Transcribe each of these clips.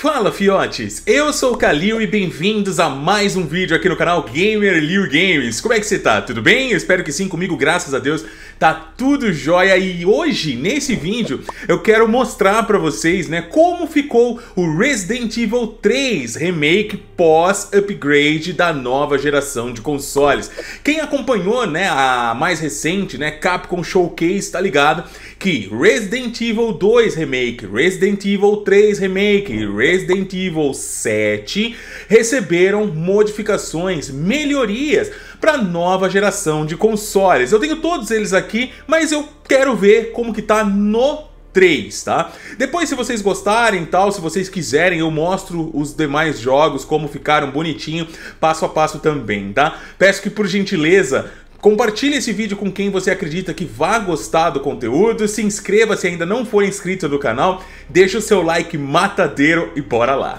Fala fiotes, eu sou o Kalil e bem-vindos a mais um vídeo aqui no canal Gamer Liu Games. Como é que você tá? Tudo bem? Eu espero que sim, comigo, graças a Deus, tá tudo jóia. E hoje, nesse vídeo, eu quero mostrar pra vocês, né, como ficou o Resident Evil 3 Remake pós-upgrade da nova geração de consoles. Quem acompanhou, né, a mais recente, né, Capcom Showcase, tá ligado que Resident Evil 2 Remake, Resident Evil 3 Remake, Resident Evil 7 receberam modificações, melhorias para a nova geração de consoles. Eu tenho todos eles aqui, mas eu quero ver como que tá no 3, tá? Depois, se vocês gostarem, tal, se vocês quiserem, eu mostro os demais jogos, como ficaram bonitinho, passo a passo também, tá? Peço que, por gentileza, compartilhe esse vídeo com quem você acredita que vai gostar do conteúdo, se inscreva se ainda não for inscrito no canal, deixa o seu like matadeiro e bora lá!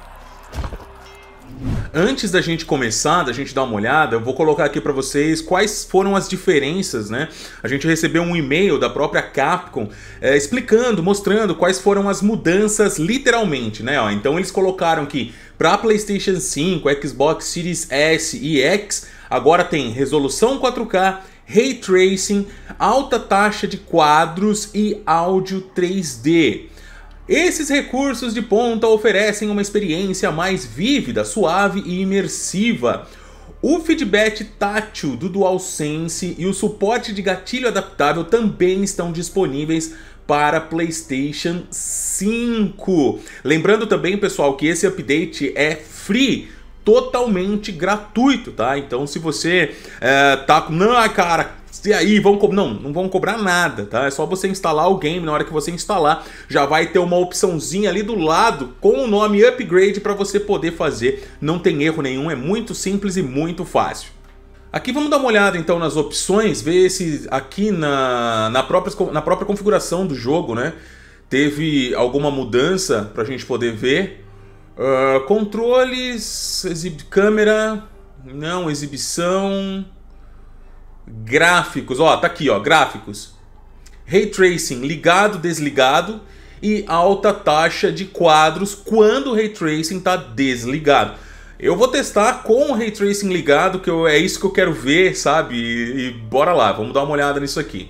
Antes da gente começar, da gente dar uma olhada, eu vou colocar aqui para vocês quais foram as diferenças, né? A gente recebeu um e-mail da própria Capcom explicando, mostrando quais foram as mudanças literalmente, né? Ó, então eles colocaram que para PlayStation 5, Xbox Series S e X, agora tem resolução 4K, Ray Tracing, alta taxa de quadros e áudio 3D. Esses recursos de ponta oferecem uma experiência mais vívida, suave e imersiva. O feedback tátil do DualSense e o suporte de gatilho adaptável também estão disponíveis para PlayStation 5. Lembrando também, pessoal, que esse update é free, totalmente gratuito, tá? Então, se você tá com... Não, cara... E aí, não vão cobrar nada, tá? É só você instalar o game, na hora que você instalar, já vai ter uma opçãozinha ali do lado com o nome Upgrade para você poder fazer. Não tem erro nenhum, é muito simples e muito fácil. Aqui vamos dar uma olhada então nas opções, ver se aqui na própria configuração do jogo, né, teve alguma mudança pra gente poder ver. Controles, câmera, não, exibição... Gráficos, ó, tá aqui, ó, gráficos. Ray Tracing ligado, desligado e alta taxa de quadros quando o Ray Tracing tá desligado. Eu vou testar com o Ray Tracing ligado, que é isso que eu quero ver, sabe? E bora lá, vamos dar uma olhada nisso aqui.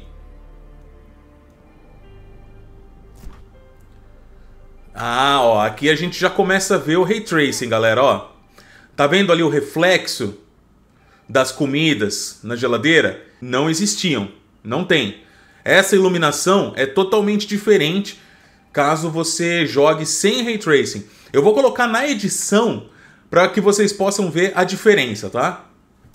Ah, ó, aqui a gente já começa a ver o Ray Tracing, galera, ó. Tá vendo ali o reflexo das comidas na geladeira? Não existiam, não tem. Essa iluminação é totalmente diferente caso você jogue sem Ray Tracing. Eu vou colocar na edição para que vocês possam ver a diferença, tá?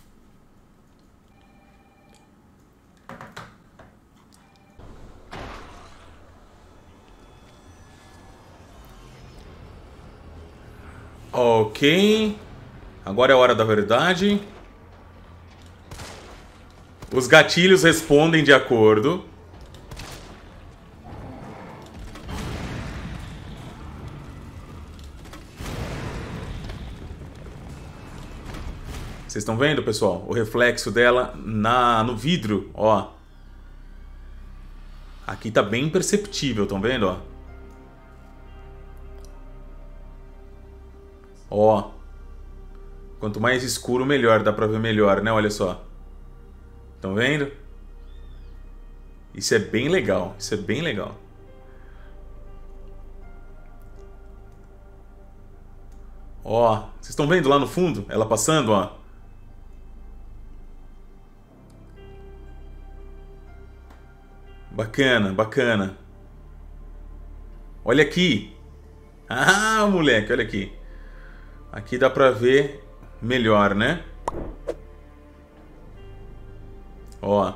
Ok. Agora é a hora da verdade. Os gatilhos respondem de acordo. Vocês estão vendo, pessoal? O reflexo dela no vidro, ó. Aqui tá bem perceptível, estão vendo, ó? Ó. Quanto mais escuro, melhor. Dá pra ver melhor, né? Olha só. Estão vendo? Isso é bem legal, isso é bem legal. Ó, vocês estão vendo lá no fundo? Ela passando, ó. Bacana, bacana. Olha aqui. Ah, moleque, olha aqui. Aqui dá pra ver melhor, né? Ó.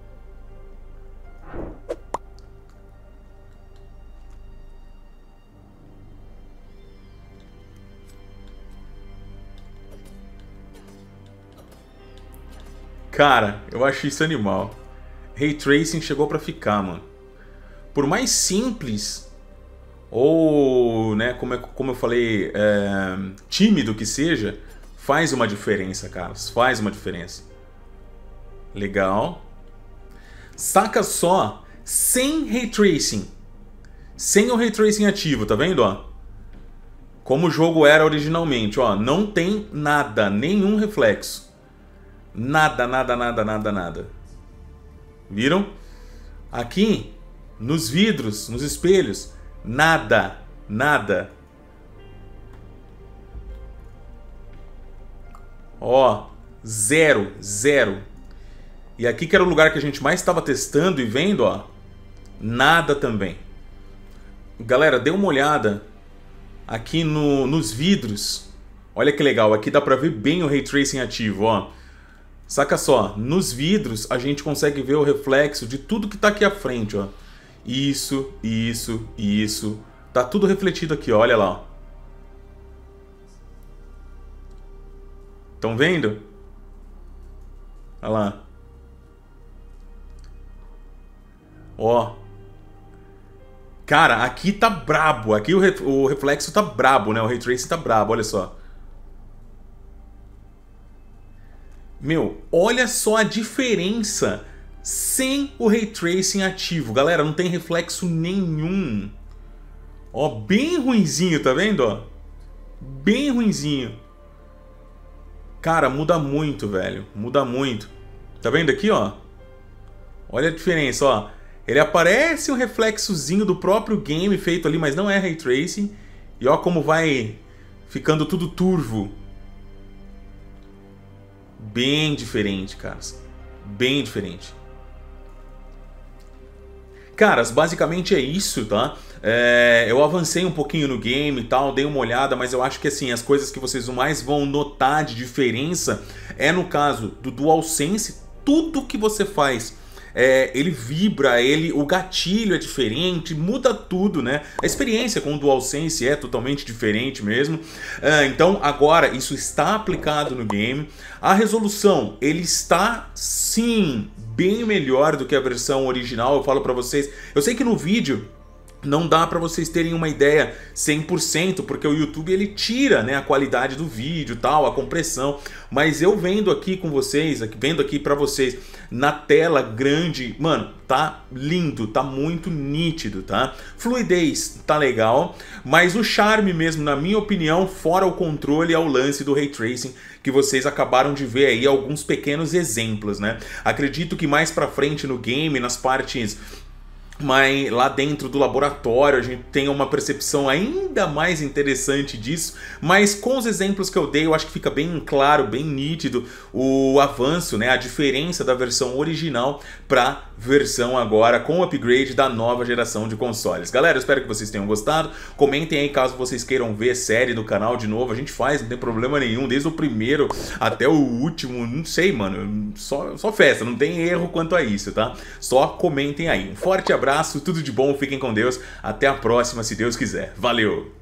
Cara, eu acho isso animal. Ray Tracing chegou pra ficar, mano. Por mais simples ou, né, como eu falei, tímido que seja, faz uma diferença, cara. Faz uma diferença. Legal. Saca só, sem Ray Tracing. Sem o Ray Tracing ativo, tá vendo, ó? como o jogo era originalmente, ó, não tem nada, nenhum reflexo. Nada, nada, nada, nada, nada. Viram? Aqui, nos vidros, nos espelhos, nada, nada. Ó, zero, zero. E aqui que era o lugar que a gente mais estava testando e vendo, ó, nada também. Galera, dê uma olhada aqui nos vidros. Olha que legal, aqui dá pra ver bem o Ray Tracing ativo, ó. Saca só, nos vidros a gente consegue ver o reflexo de tudo que tá aqui à frente, ó. Isso, isso, isso. Tá tudo refletido aqui, ó, olha lá, ó. Estão vendo? Olha lá. Ó. Cara, aqui tá brabo. Aqui o reflexo tá brabo, né? O Ray Tracing tá brabo, olha só. Meu, olha só a diferença sem o Ray Tracing ativo. Galera, não tem reflexo nenhum. Ó, bem ruinzinho, tá vendo? Ó? Bem ruinzinho. Cara, muda muito, velho. Muda muito. Tá vendo aqui, ó? Olha a diferença, ó. Ele aparece um reflexozinho do próprio game feito ali, mas não é Ray Tracing. E ó como vai ficando tudo turvo. Bem diferente, caras. Bem diferente. Caras, basicamente é isso, tá? Eu avancei um pouquinho no game e tal, dei uma olhada, mas eu acho que assim, as coisas que vocês mais vão notar de diferença é no caso do DualSense. Tudo que você faz, ele vibra, o gatilho é diferente, muda tudo, né? A experiência com o DualSense é totalmente diferente mesmo. Então agora isso está aplicado no game. A resolução, ele está sim bem melhor do que a versão original, eu falo pra vocês. Eu sei que no vídeo não dá para vocês terem uma ideia 100%, porque o YouTube ele tira, né, a qualidade do vídeo, tal, a compressão, mas eu vendo aqui com vocês, vendo aqui para vocês na tela grande, mano, tá lindo, tá muito nítido, tá? Fluidez tá legal, mas o charme mesmo, na minha opinião, fora o controle, é o lance do Ray Tracing, que vocês acabaram de ver aí alguns pequenos exemplos, né? Acredito que mais pra frente no game, nas partes mas lá dentro do laboratório a gente tem uma percepção ainda mais interessante disso, mas com os exemplos que eu dei eu acho que fica bem claro, bem nítido o avanço, né, a diferença da versão original para versão agora com o upgrade da nova geração de consoles. Galera, eu espero que vocês tenham gostado, comentem aí caso vocês queiram ver série do canal de novo, a gente faz, não tem problema nenhum, desde o primeiro até o último, não sei, mano, só festa, não tem erro quanto a isso, tá? Só comentem aí. Um forte abraço, tudo de bom, fiquem com Deus, até a próxima, se Deus quiser. Valeu!